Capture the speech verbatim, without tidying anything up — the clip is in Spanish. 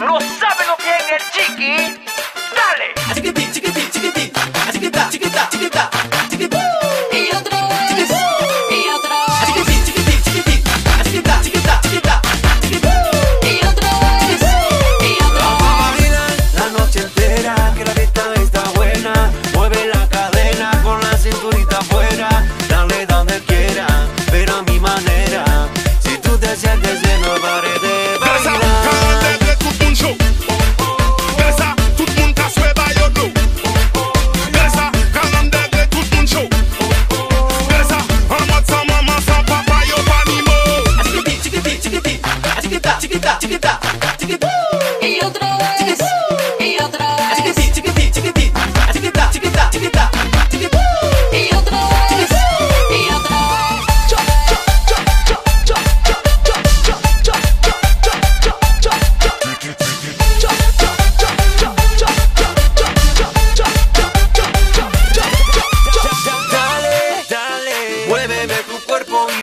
¿No sabe lo que es el chiqui? ¡Dale! Chiquití, chiquití, chiquití, chiquita, chiquita, chiquita, chiquití. Y otra